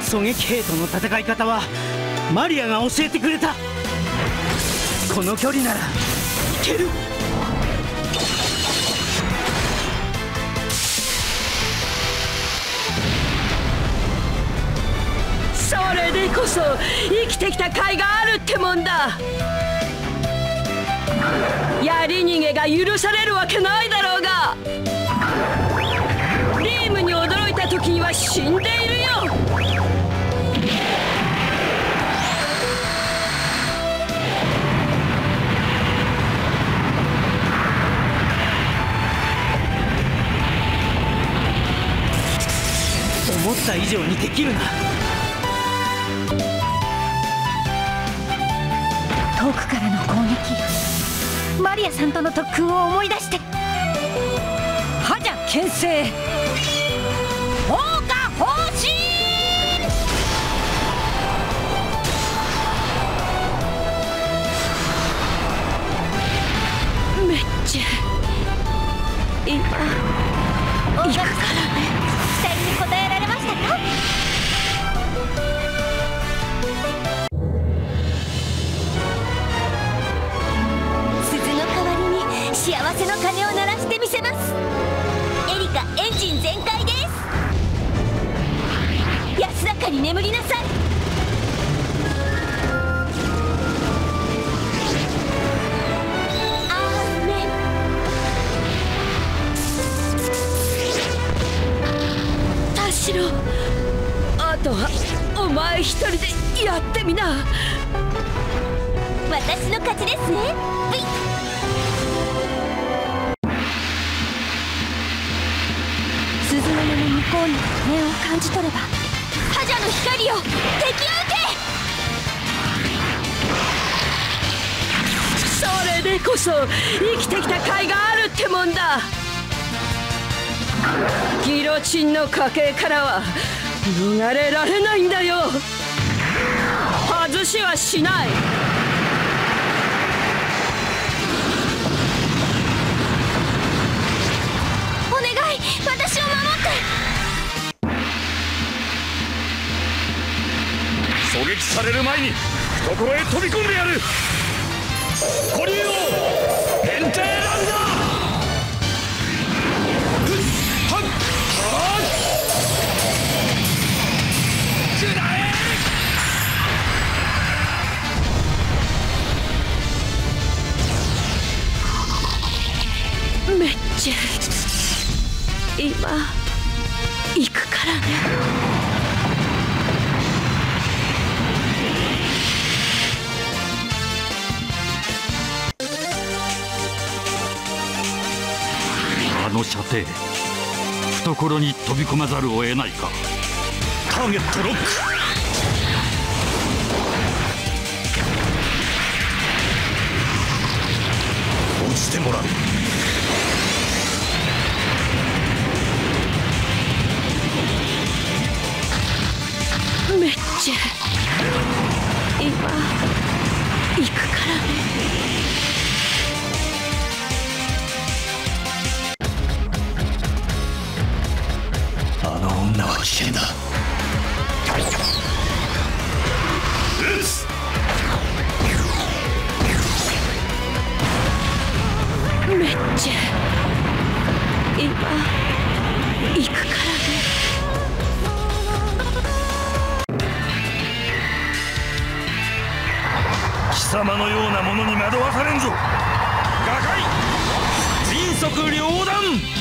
狙撃兵との戦い方はマリアが教えてくれた。この距離ならいける。 それでこそ生きてきた甲斐があるってもんだ。やり逃げが許されるわけないだろうが。リームに驚いた時には死んでいるよ。 思った以上にできるな。 遠くからの攻撃、マリアさんとの特訓を思い出して。覇者牽制、放火放心。 めっちゃ今行くからね。 期待に応えられましたか？鈴の代わりに幸せの鐘を鳴らしてみせます。エリカ、エンジン全開です。安らかに眠りなさい。 あとはお前一人でやってみな。 私の勝ちですね。鈴の根の向こうに念を感じ取れば、覇者の光を敵を受け。 それでこそ生きてきた甲斐があるってもんだ。ギロチンの家系からは逃れられないんだよ。外しはしない。 お願い、私を守って。 狙撃される前に懐へ飛び込んでやる。コリオペンテーランダー。 めっちゃ今行くからね。 あの射程、懐に飛び込まざるを得ないか。ターゲットロック。落ちてもらう。 めっちゃ今行くからね。 あの女は危険だ。撃つ。 めっちゃ今行くからね。 貴様のようなものに惑わされんぞ。瓦解、迅速両断。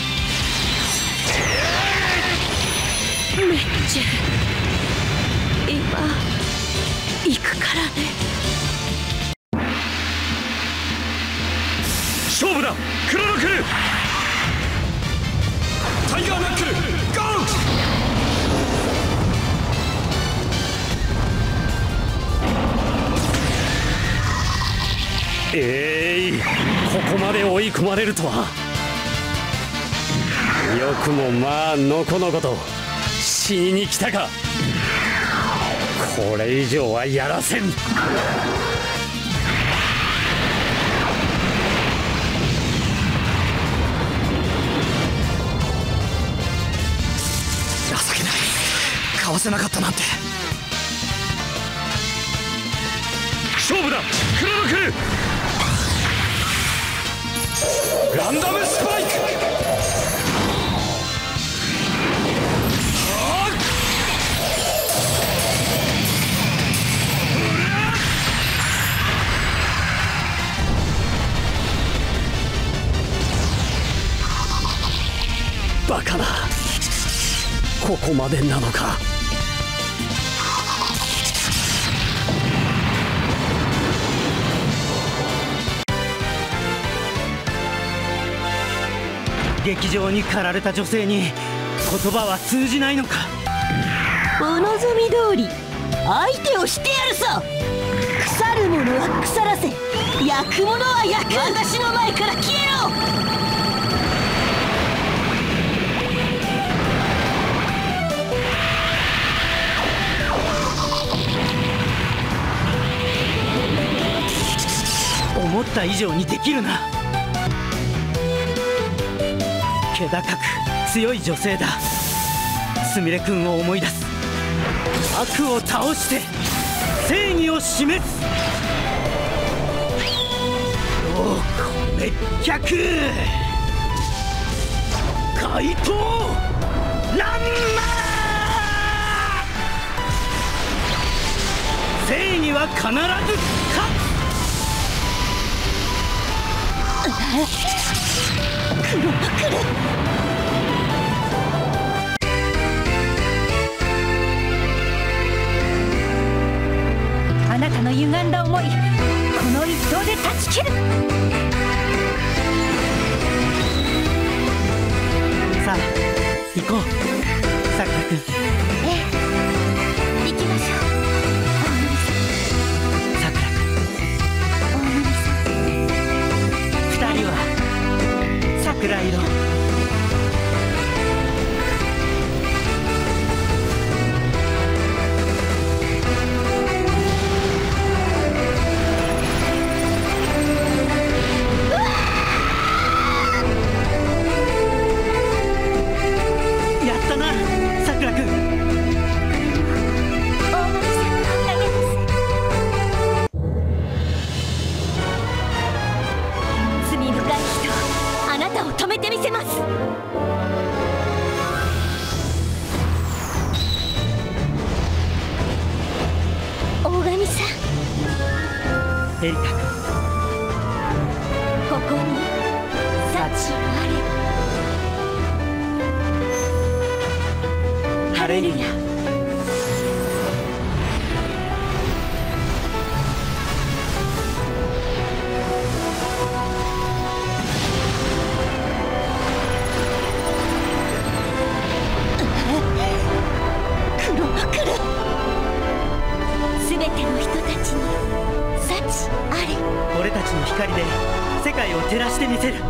めっちゃ今行くからね。 勝負だ、クロノクル。タイガーナックル、ゴー。ここまで追い込まれるとは。よくもまあのこのこと死にに来たか。これ以上はやらせん。情けない、かわせなかったなんて。 勝負だ。黒の来るランダムスパイク。バカな、ここまでなのか。 劇場に駆られた女性に言葉は通じないのか。 お望み通り相手をしてやるさ。腐る者は腐らせ、焼く者は焼く。私の前から消えろ。 思った以上にできるな。気高く強い女性だ。すみれくんを思い出す。悪を倒して正義を示す。陽子滅却、怪盗乱魔。正義は必ず勝つ。黒が来る。 あなたの歪んだ思い、この一投で断ち切る。 さあ行こう、さくらくん。 行きましょう。大森さん、 さくらくん、 大森さん。 二人は桜色。やったな、さくらくん。 大森さん投げます。罪深い人、あなたを止めてみせます。大神さん、 エリカくん、 ここに幸あれ。ハレルヤ。 黒が来る。 すべての人たちに幸あれ。 俺たちの光で世界を照らしてみせる。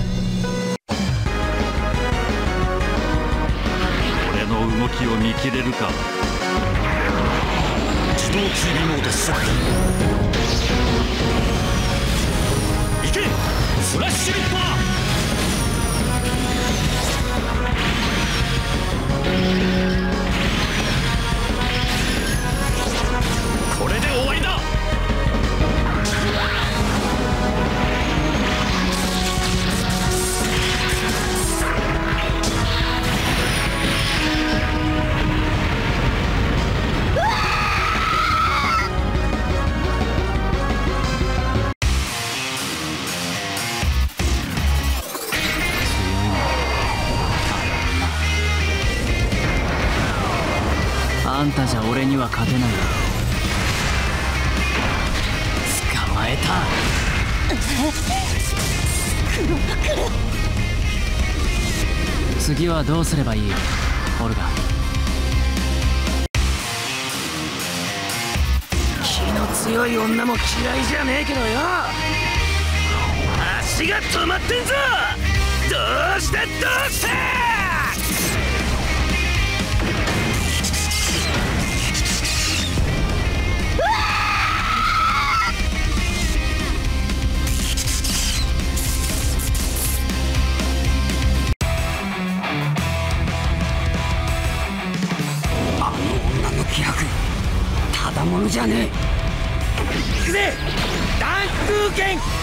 俺の動きを見切れるか。自動追尾モード設定。行けフラッシュリッパー。これで終わりだ。 あんたじゃ俺には勝てない。捕まえた。 黒が来る。 次はどうすればいい、オルガ。気の強い女も嫌いじゃねえけどよ。足が止まってんぞ。どうしてどうして。 気迫ただものじゃねえ。 くぜ、弾空剣